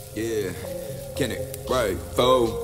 Yeah, can it right, foe.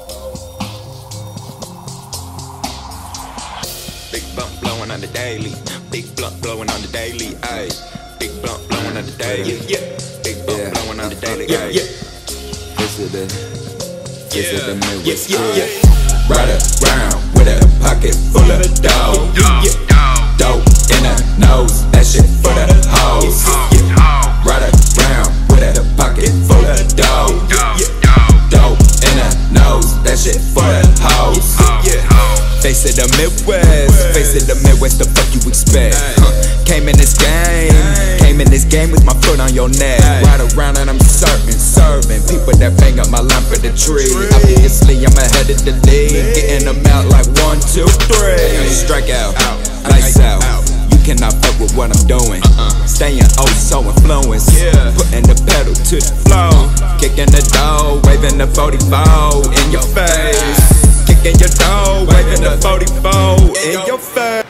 Big blunt blowing on the daily. Big blunt blowing on the daily. Ayy. Big blunt blowing on the daily. Yeah. Big blunt blowing on the daily. Yeah. This is the Midwest. Yeah. Ride around with a pocket full of dough. Dope in the nose. That shit for the hoes. Ride around with a pocket full of dough. Dope in the nose. That shit for the hoes. Face of the Midwest, face of the Midwest, the fuck you expect? Came in this game with my foot on your neck. Ride around and I'm serving people that bang up my line for the tree. Obviously I'm ahead of the league, getting them out like 1, 2, 3. Strike out, lights out. You cannot fuck with what I'm doing. Staying oh so influenced, putting the pedal to the floor, kicking the door, waving the 44 in your face. Kicking your door, waving the 44 in your face.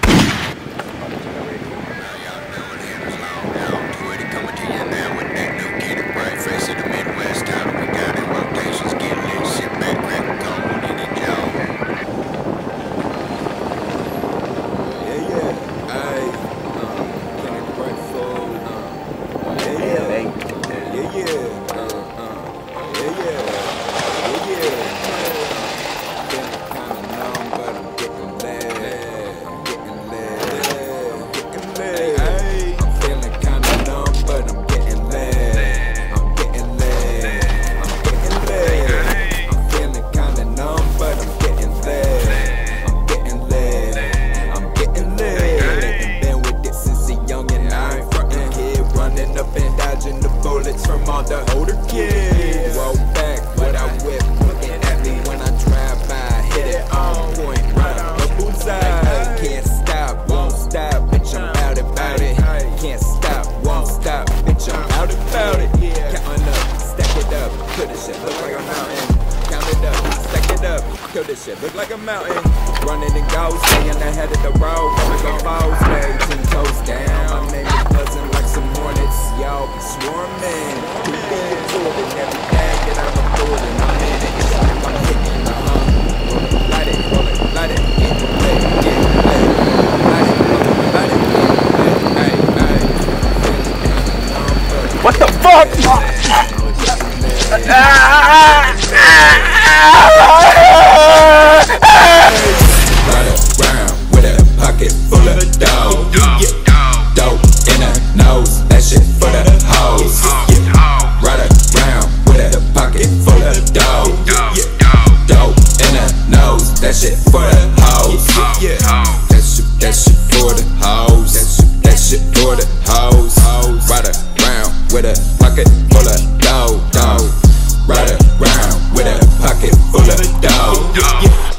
From all the older kids, roll back what I whip, looking at me when I drive by, hit it on point, right on the bullseye. Can't stop, won't stop, bitch, I'm out about it. Can't stop, won't stop, bitch, I'm out about it. Counting up, stack it up, kill this shit, look like a mountain. Count it up, stack it up, kill this shit, look like a mountain. Running and go, staying ahead of the road, never go falls, way 10 toes down. My name is buzzing like some hornets, y'all be swarming. Too big for it, and every bag that I'm affording, I'm in it. I'm hitting the light it, roll it, light it, get the play, get the play. Light it, roll it, light it, get the play. What the fuck? Pocket full of dough, dope in the nose, that shit for the hoes. Ride around with a pocket full of dough, dope in the nose, that shit for the hoes. That shit for the hoes, that shit for the hoes. Ride around with a pocket full of dough, ride around with a pocket full of dough.